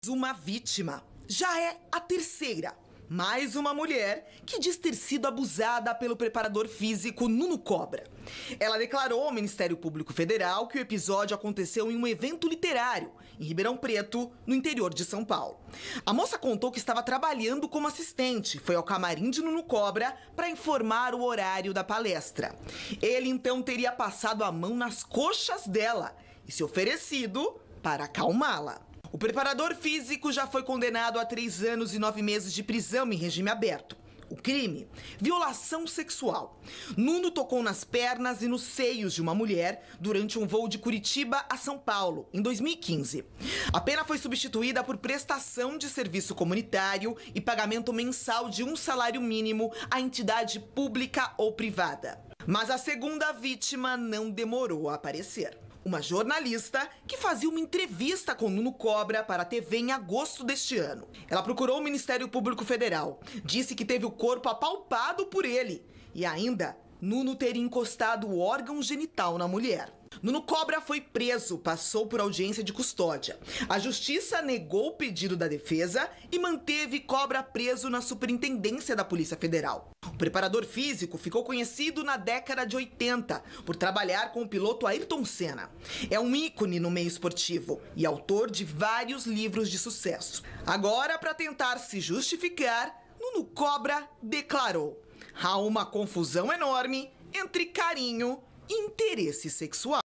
Uma vítima. Já é a terceira. Mais uma mulher que diz ter sido abusada pelo preparador físico Nuno Cobra. Ela declarou ao Ministério Público Federal que o episódio aconteceu em um evento literário, em Ribeirão Preto, no interior de São Paulo. A moça contou que estava trabalhando como assistente, foi ao camarim de Nuno Cobra para informar o horário da palestra. Ele então teria passado a mão nas coxas dela e se oferecido para acalmá-la. O preparador físico já foi condenado a 3 anos e 9 meses de prisão em regime aberto. O crime? Violação sexual. Nuno tocou nas pernas e nos seios de uma mulher durante um voo de Curitiba a São Paulo, em 2015. A pena foi substituída por prestação de serviço comunitário e pagamento mensal de um salário mínimo à entidade pública ou privada. Mas a segunda vítima não demorou a aparecer. Uma jornalista que fazia uma entrevista com Nuno Cobra para a TV em agosto deste ano. Ela procurou o Ministério Público Federal, disse que teve o corpo apalpado por ele e ainda Nuno teria encostado o órgão genital na mulher. Nuno Cobra foi preso, passou por audiência de custódia. A justiça negou o pedido da defesa e manteve Cobra preso na Superintendência da Polícia Federal. O preparador físico ficou conhecido na década de 80 por trabalhar com o piloto Ayrton Senna. É um ícone no meio esportivo e autor de vários livros de sucesso. Agora, para tentar se justificar, Nuno Cobra declarou: há uma confusão enorme entre carinho e interesse sexual.